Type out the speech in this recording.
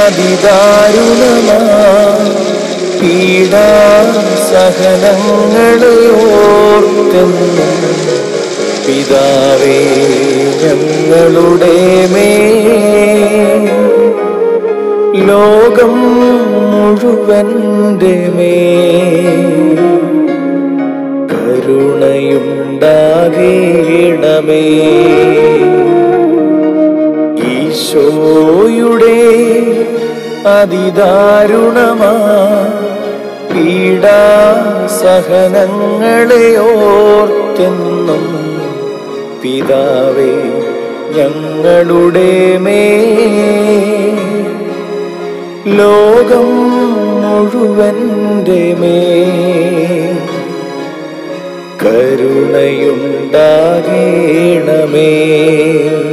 അതിദാരുണമാ പീഡാസഹനങ്ങളെ ഓർത്തെന്നും പിതാവേ ഞങ്ങളുടെ മേൽ ലോകം മുഴുവന്റെ മേൽ കരുണയുണ്ടാകേണമേ. ഈശോയുടെ അതിദാരുണമാ പീഡാസഹനങ്ങളെ ഓർത്തെന്നും പിതാവേ ഞങ്ങളുടെ മേൽ ലോകം മുഴുവന്റെ മേൽ കരുണയുണ്ടാകേണമേ.